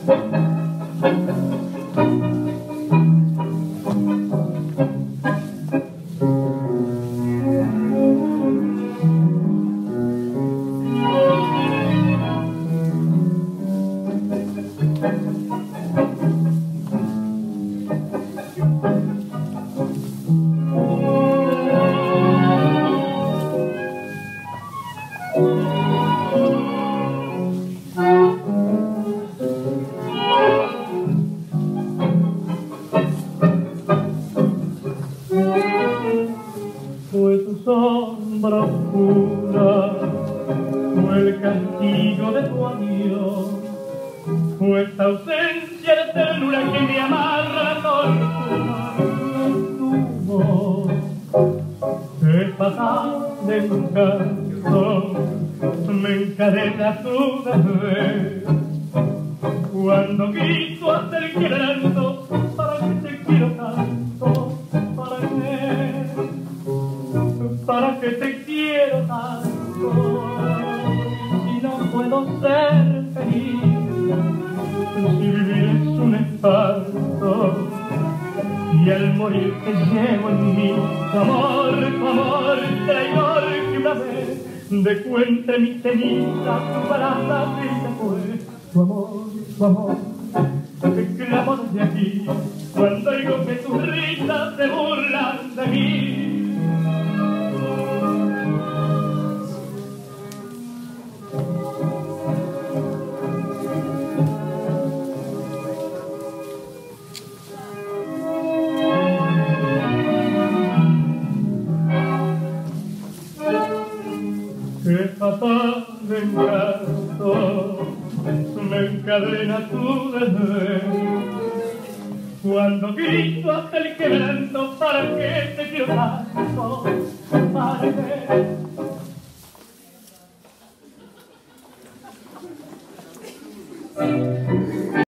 Fue tu sombra oscura, fue el castigo de tu adiós, fue esta ausencia de ternura que me amarra la tortura de tu voz. Es fatal de un canción, me encadena tu desdén, cuando grito hasta el quebranto, para que te quiero tanto, para que te quiero tanto, si no puedo ser feliz, si vivir es un espanto, y al morir te llevo en mí, tu amor, traidor que una vez de cuenta mi ceniza, tu barata triste fue, tu amor, que clamo desde aquí, cuando digo que tus risas se burlan de mí. Qué fatal encanto me encadena tu desdén, cuando grito hasta el quebranto, para que te quiero tanto, para que